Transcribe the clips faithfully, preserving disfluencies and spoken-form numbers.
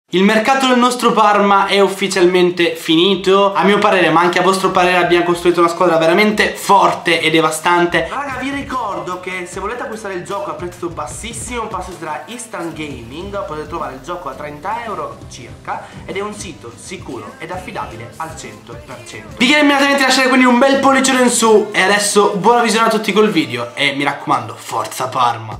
Il mercato del nostro Parma è ufficialmente finito. A mio parere, ma anche a vostro parere, abbiamo costruito una squadra veramente forte e devastante. Raga, vi ricordo che se volete acquistare il gioco a prezzo bassissimo, passate da Instant Gaming, potete trovare il gioco a trenta euro circa ed è un sito sicuro ed affidabile al cento per cento. Vi chiedo immediatamente di lasciare quindi un bel pollice in su e adesso buona visione a tutti col video e mi raccomando, forza Parma!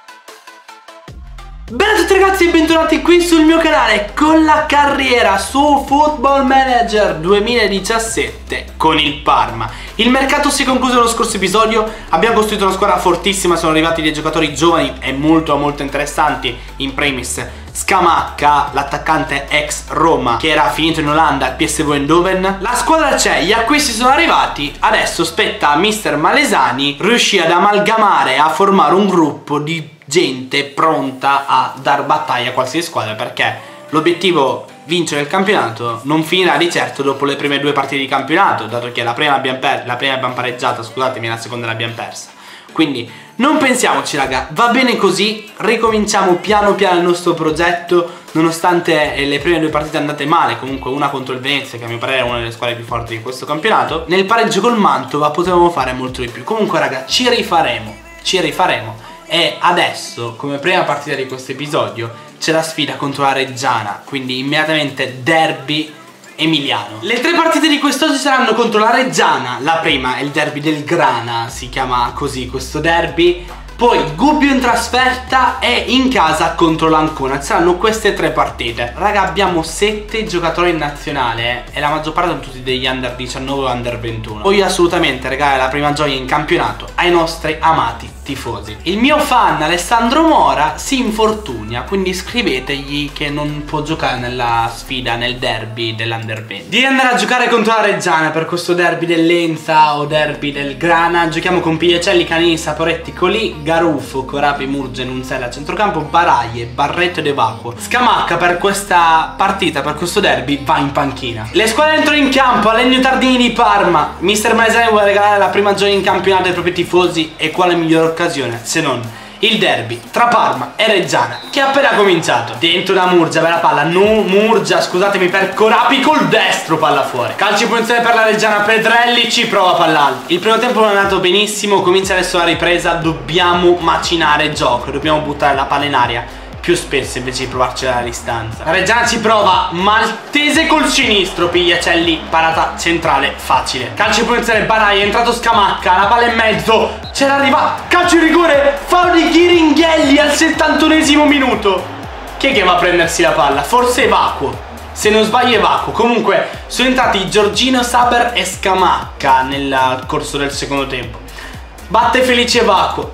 Bene a tutti ragazzi e bentornati qui sul mio canale con la carriera su Football Manager duemiladiciassette con il Parma. Il mercato si è concluso nello scorso episodio, abbiamo costruito una squadra fortissima, sono arrivati dei giocatori giovani e molto molto interessanti, in primis Scamacca, l'attaccante ex Roma che era finito in Olanda al P S V Eindhoven. La squadra c'è, gli acquisti sono arrivati, adesso spetta a mister Malesani riuscire ad amalgamare, a formare un gruppo di gente pronta a dar battaglia a qualsiasi squadra, perché l'obiettivo vincere il campionato non finirà di certo dopo le prime due partite di campionato, dato che la prima l'abbiamo la prima abbiamo pareggiata, scusatemi, la seconda l'abbiamo persa. Quindi non pensiamoci raga, va bene così, ricominciamo piano piano il nostro progetto, nonostante le prime due partite andate male, comunque una contro il Venezia che a mio parere è una delle squadre più forti di questo campionato. Nel pareggio col Mantova potevamo fare molto di più, comunque raga ci rifaremo, ci rifaremo. E adesso, come prima partita di questo episodio, c'è la sfida contro la Reggiana, quindi immediatamente derby emiliano. Le tre partite di quest'oggi saranno contro la Reggiana, la prima è il derby del Grana, si chiama così questo derby, poi Gubbio in trasferta e in casa contro l'Ancona. Saranno queste tre partite. Raga, abbiamo sette giocatori in nazionale e la maggior parte sono tutti degli under diciannove o under ventuno. Voglio assolutamente regalare la prima gioia in campionato ai nostri amati tifosi. Il mio fan Alessandro Mora si infortuna, quindi scrivetegli che non può giocare nella sfida, nel derby dell'Under venti. Di andare a giocare contro la Reggiana per questo derby dell'Enza o derby del Grana. Giochiamo con Pigliacelli, Canini, Saporetti, Colì, Garufo, Corapi, Murge, Nunzella a centrocampo, Baraie, Barretto ed Evacuo. Scamacca per questa partita, per questo derby, va in panchina. Le squadre entrano in campo, Alenio Tardini di Parma. mister Malesani vuole regalare la prima gioia in campionato ai propri tifosi e quale migliore occasione se non il derby tra Parma e Reggiana che è appena cominciato. Dentro da Murgia, bella palla, no, Murgia, scusatemi, per Corapi col destro, palla fuori. Calcio di punizione per la Reggiana, Pedrelli ci prova palla alta. Il primo tempo non è andato benissimo, comincia adesso la ripresa, dobbiamo macinare il gioco, dobbiamo buttare la palla in aria più spesso invece di provarcela alla distanza. La Reggiana ci prova, Maltese col sinistro, Pigliacelli, parata centrale, facile. Calcio di punizione, Barai, è entrato Scamacca, la palla in mezzo, c'era arriva, calcio di rigore, fallo di Ghiringhelli al settantunesimo minuto. Chi è che va a prendersi la palla? Forse Evacuo, se non sbaglio Evacuo. Comunque sono entrati Giorgino, Saber e Scamacca nel corso del secondo tempo. Batte felice Evacuo,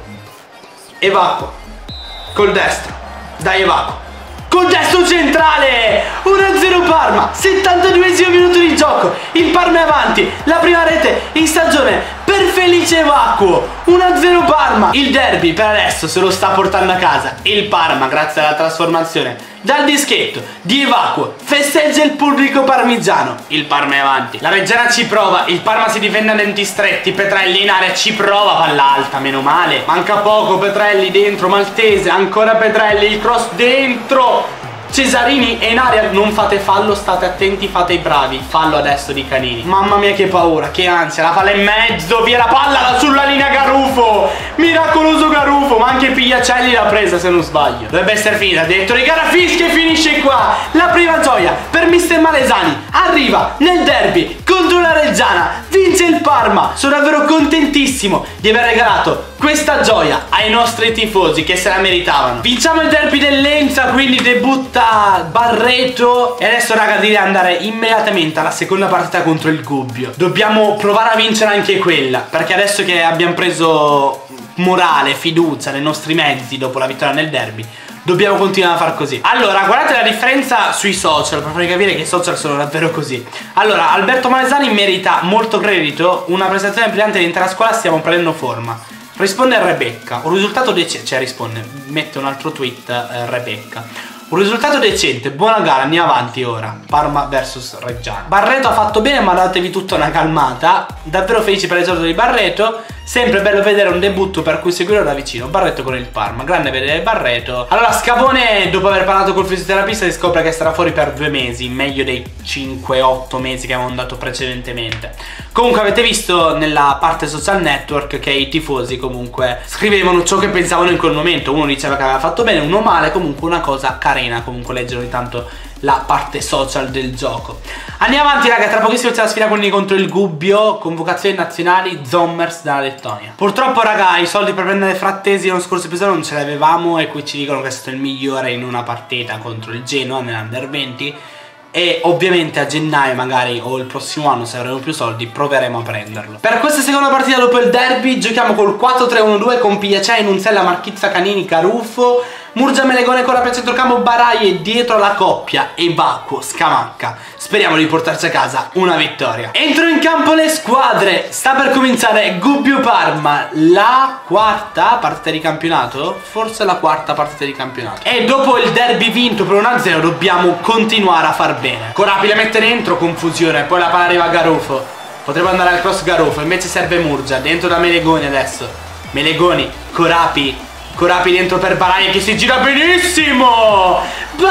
Evacuo col destro, dai Evacuo, col destro centrale, uno a zero Parma, settantaduesimo minuto di gioco, il Parma è avanti, la prima rete in stagione per Felice Evacuo, uno a zero Parma. Il derby per adesso se lo sta portando a casa il Parma grazie alla trasformazione dal dischetto di Evacuo, festeggia il pubblico parmigiano, il Parma è avanti, la Reggiana ci prova, il Parma si difende a denti stretti, Petrelli in area ci prova, palla alta, meno male, manca poco, Petrelli dentro, Maltese, ancora Petrelli, il cross dentro, Cesarini è in area, non fate fallo, state attenti, fate i bravi, fallo adesso di Canini. Mamma mia che paura, che ansia, la palla in mezzo, via la palla sulla linea Garufo, miracoloso Garufo, ma anche Pigliacelli l'ha presa se non sbaglio. Dovrebbe essere finita, detto di gara fischia e finisce qua. La prima gioia per mister Malesani, arriva nel derby contro la Reggiana, vince il Parma, sono davvero contentissimo di aver regalato questa gioia ai nostri tifosi che se la meritavano. Vinciamo il derby dell'Enza, quindi debutta Barretto e adesso raga direi andare immediatamente alla seconda partita contro il Gubbio. Dobbiamo provare a vincere anche quella, perché adesso che abbiamo preso morale, fiducia nei nostri mezzi dopo la vittoria nel derby, dobbiamo continuare a far così. Allora guardate la differenza sui social per farvi capire che i social sono davvero così. Allora Alberto Malesani merita molto credito, una prestazione brillante dell'intera squadra, stiamo prendendo forma. Risponde Rebecca, un risultato decente, cioè risponde, mette un altro tweet eh, Rebecca. Un risultato decente, buona gara, andiamo avanti ora. Parma versus Reggiana. Barretto ha fatto bene, ma datevi tutta una calmata. Davvero felici per l'esordio di Barretto. Sempre bello vedere un debutto per cui seguire da vicino. Barreto con il Parma, grande vedere Barreto. Allora Scavone, dopo aver parlato col fisioterapista, si scopre che sarà fuori per due mesi, meglio dei cinque otto mesi che avevamo dato precedentemente. Comunque avete visto nella parte social network che i tifosi comunque scrivevano ciò che pensavano in quel momento. Uno diceva che aveva fatto bene, uno male, comunque una cosa carina, comunque leggere ogni tanto la parte social del gioco. Andiamo avanti raga, tra pochissimo c'è la sfida quindi contro il Gubbio, convocazioni nazionali, Zommers dalla Lettonia. Purtroppo raga i soldi per prendere Frattesi nello scorso episodio non ce li avevamo e qui ci dicono che è stato il migliore in una partita contro il Genoa nell'Under venti e ovviamente a gennaio magari o il prossimo anno se avremo più soldi proveremo a prenderlo. Per questa seconda partita dopo il derby giochiamo col quattro tre uno due con Pigliacei, Nunzella, Marchizza, Canini, Caruffo, Murgia, Melegone, Corapi a centrocampo, Baraie dietro la coppia e Vacuo, Scamacca. Speriamo di portarci a casa una vittoria. Entro in campo le squadre. Sta per cominciare Gubbio Parma, la quarta partita di campionato, forse la quarta partita di campionato. E dopo il derby vinto per uno a zero dobbiamo continuare a far bene. Corapi la mette dentro, confusione, poi la palla arriva a Garofo. Potrebbe andare al cross Garofo, invece serve Murgia, dentro da Melegoni adesso. Melegoni, Corapi. Corapi dentro per Baraie che si gira benissimo.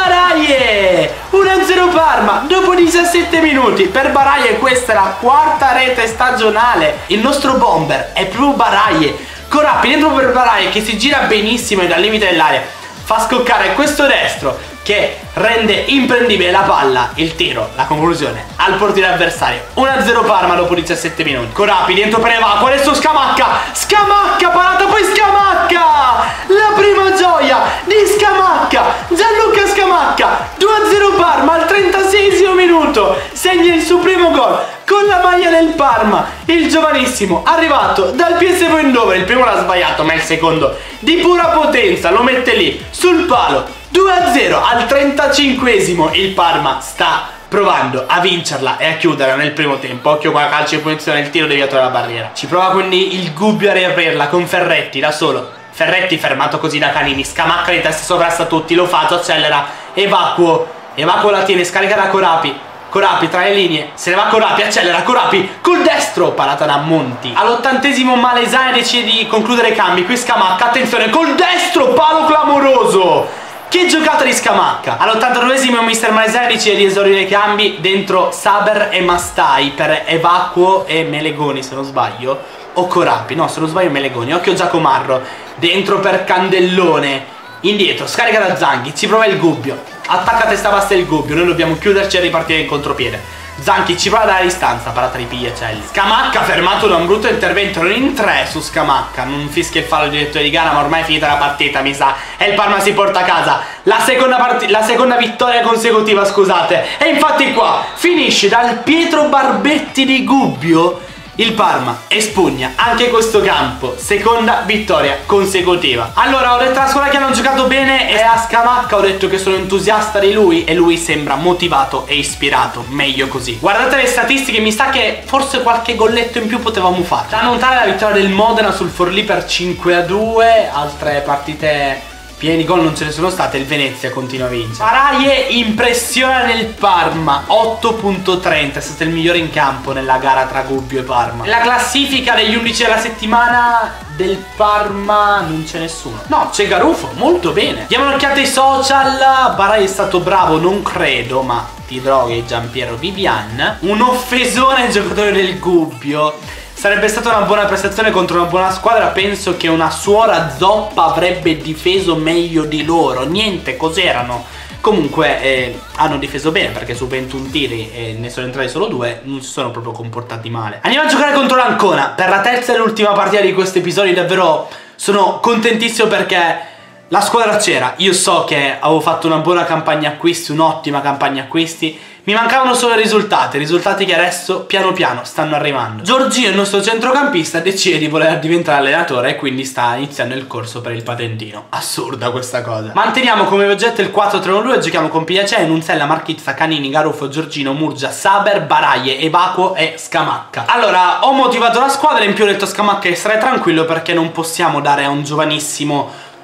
Baraie uno a zero Parma dopo diciassette minuti. Per Baraie questa è la quarta rete stagionale. Il nostro bomber è proprio Baraie. Corapi dentro per Baraie che si gira benissimo e dal limite dell'area fa scoccare questo destro che rende imprendibile la palla, il tiro, la conclusione al portiere avversario. uno a zero Parma dopo diciassette minuti. Corapi dentro per Evacuo, adesso Scamacca. Scamacca, parata, poi Scamacca. La prima gioia di Scamacca, Gianluca Scamacca. due a zero Parma al trentaseiesimo minuto. Segna il suo primo gol con la maglia del Parma. Il giovanissimo arrivato dal P S V Eindhoven. Il primo l'ha sbagliato ma il secondo di pura potenza lo mette lì sul palo. due a zero al trentacinquesimo. Il Parma sta provando a vincerla e a chiuderla nel primo tempo. Occhio qua, calcio di punizione, il tiro deviato dalla barriera. Ci prova quindi il Gubbio a riaprirla con Ferretti da solo. Ferretti fermato così da Canini. Scamacca di testa, sovrasta tutti, lo fa, accelera. Evacuo, Evacuo la tiene, scarica da Corapi. Corapi tra le linee, se ne va Corapi, accelera Corapi col destro, parata da Monti. All'ottantesimo Malesani decide di concludere i cambi. Qui Scamacca, attenzione, col destro, palo clamoroso. Che giocata di Scamacca. All'ottantanovesimo mister Malesani decide di esaurire i cambi dentro Saber e Mastai per Evacuo e Melegoni se non sbaglio. O Corapi, no se non sbaglio Melegoni. Occhio Giacomarro, dentro per Candellone. Indietro, scarica da Zanghi, ci prova il Gubbio. Attacca a testa bassa il Gubbio, noi dobbiamo chiuderci e ripartire in contropiede. Zanchi ci prova dalla distanza, parata di Pigliacelli. Scamacca fermato da un brutto intervento, non in tre su Scamacca. Non fischia il fallo il direttore di gara, ma ormai è finita la partita, mi sa. E il Parma si porta a casa la seconda, la seconda vittoria consecutiva, scusate. E infatti qua finisce dal Pietro Barbetti di Gubbio. Il Parma espugna anche questo campo, seconda vittoria consecutiva. Allora ho detto alla squadra che hanno giocato bene e a Scamacca ho detto che sono entusiasta di lui e lui sembra motivato e ispirato, meglio così. Guardate le statistiche, mi sa che forse qualche golletto in più potevamo fare. Da notare la vittoria del Modena sul Forlì per cinque a due, altre partite pieni di gol non ce ne sono state, il Venezia continua a vincere. Baraie impressiona nel Parma, otto virgola trenta, è stato il migliore in campo nella gara tra Gubbio e Parma. La classifica degli undici della settimana del Parma non c'è nessuno. No, c'è Garufo, molto bene. Diamo un'occhiata ai social, Baraie è stato bravo, non credo, ma ti droghi Giampiero Vivian. Un offesone giocatore del Gubbio. Sarebbe stata una buona prestazione contro una buona squadra. Penso che una suora zoppa avrebbe difeso meglio di loro. Niente, cos'erano? Comunque eh, hanno difeso bene perché su ventuno tiri e ne sono entrati solo due. Non si sono proprio comportati male. Andiamo a giocare contro l'Ancona per la terza e l'ultima partita di questo episodio. Davvero sono contentissimo perché la squadra c'era. Io so che avevo fatto una buona campagna acquisti, un'ottima campagna acquisti. Mi mancavano solo i risultati, risultati che adesso piano piano stanno arrivando. Giorgino, il nostro centrocampista, decide di voler diventare allenatore e quindi sta iniziando il corso per il patentino. Assurda questa cosa. Manteniamo come oggetto il quattro tre uno due, giochiamo con Pigliacei, Nunzella, Marchizza, Canini, Garufo, Giorgino, Murgia, Saber, Baraie, Evacuo e Scamacca. Allora, ho motivato la squadra, in più ho detto a Scamacca di stare tranquillo perché non possiamo dare a un giovanissimo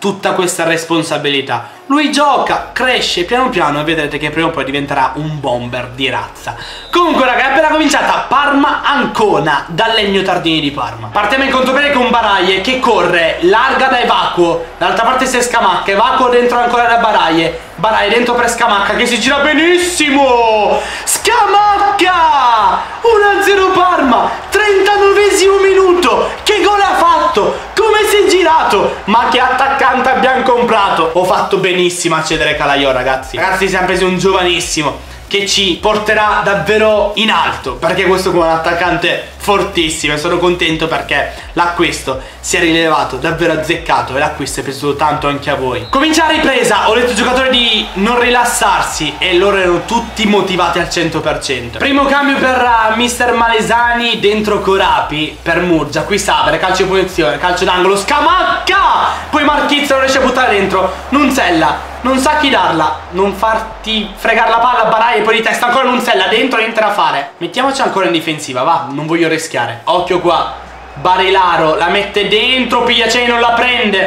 tutta questa responsabilità. Lui gioca, cresce piano piano e vedrete che prima o poi diventerà un bomber di razza. Comunque raga, è appena cominciata Parma-Ancona dal Legno Tardini di Parma. Partiamo in contropiede con Baraie che corre larga da Evacuo, dall'altra parte c'è Scamacca, Evacuo dentro ancora da Baraie, Baraie dentro per Scamacca che si gira benissimo. Scamacca! uno a zero Parma, trentanovesimo minuto. Che gol ha fatto? Come si è girato? Ma che attaccante abbiamo comprato? Ho fatto benissimo a cedere Calaiò, ragazzi. Ragazzi, siamo presi un giovanissimo che ci porterà davvero in alto, perché questo come un attaccante fortissimo, e sono contento perché l'acquisto si è rilevato davvero azzeccato e l'acquisto è piaciuto tanto anche a voi. Comincia la ripresa, ho detto ai giocatori di non rilassarsi e loro erano tutti motivati al cento per cento. Primo cambio per uh, mister Malesani dentro Corapi per Murgia, qui Sabre, calcio di punizione, calcio d'angolo, Scamacca! Poi Marchizza non riesce a buttare dentro, Nunzella non sa chi darla, non farti fregare la palla a Baraie e poi di testa ancora Nunzella dentro, niente da fare. Mettiamoci ancora in difensiva, va, non voglio rischiare. Occhio qua, Barilaro la mette dentro, Pigliaceni non la prende.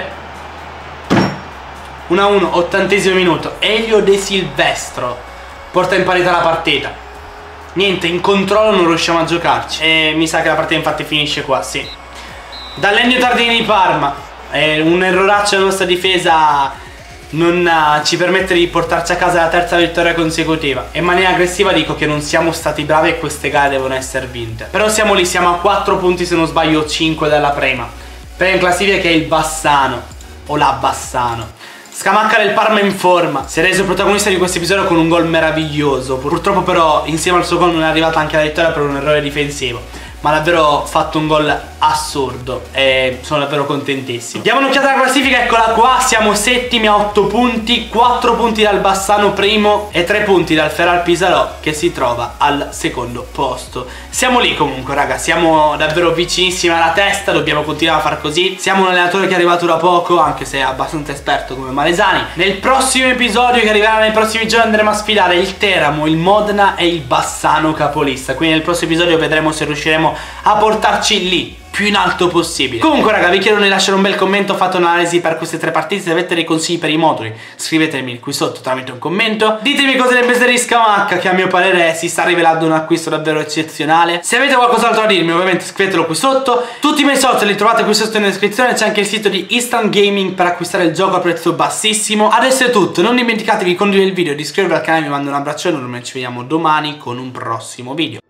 uno a uno, ottantesimo minuto. Elio De Silvestro porta in parità la partita. Niente, in controllo non riusciamo a giocarci e mi sa che la partita infatti finisce qua, sì. Dal Legno Tardini di Parma, è un erroraccio della nostra difesa non uh, ci permette di portarci a casa la terza vittoria consecutiva. E in maniera aggressiva dico che non siamo stati bravi e queste gare devono essere vinte. Però siamo lì, siamo a quattro punti se non sbaglio, cinque dalla prima. Per in classifica che è il Bassano o la Bassano. Scamacca del Parma in forma, si è reso protagonista di questo episodio con un gol meraviglioso. Purtroppo però insieme al suo gol non è arrivata anche la vittoria per un errore difensivo, ma davvero fatto un gol assurdo e sono davvero contentissimo. Diamo un'occhiata alla classifica, eccola qua, siamo settimi a otto punti, quattro punti dal Bassano primo e tre punti dal Feral Pisalò che si trova al secondo posto. Siamo lì comunque raga, siamo davvero vicinissimi alla testa, dobbiamo continuare a far così. Siamo un allenatore che è arrivato da poco, anche se è abbastanza esperto come Malesani. Nel prossimo episodio che arriverà nei prossimi giorni andremo a sfidare il Teramo, il Modena e il Bassano capolista. Quindi nel prossimo episodio vedremo se riusciremo a portarci lì più in alto possibile. Comunque raga, vi chiedo di lasciare un bel commento, fate un'analisi per queste tre partite. Se avete dei consigli per i moduli scrivetemi qui sotto tramite un commento. Ditemi cosa ne pensate di Scamacca, che a mio parere si sta rivelando un acquisto davvero eccezionale. Se avete qualcos'altro da dirmi ovviamente scrivetelo qui sotto. Tutti i miei social li trovate qui sotto in descrizione. C'è anche il sito di Instant Gaming per acquistare il gioco a prezzo bassissimo. Adesso è tutto, non dimenticatevi di condividere il video, di iscrivervi al canale. Vi mando un abbraccio enorme e ci vediamo domani con un prossimo video.